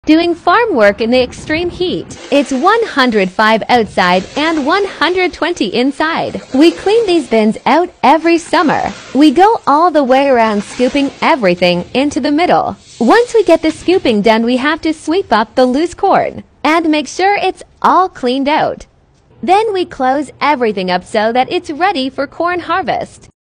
Doing farm work in the extreme heat. It's 105 outside and 120 inside. We clean these bins out every summer. We go all the way around scooping everything into the middle. Once we get the scooping done, we have to sweep up the loose corn and make sure it's all cleaned out. Then we close everything up so that it's ready for corn harvest.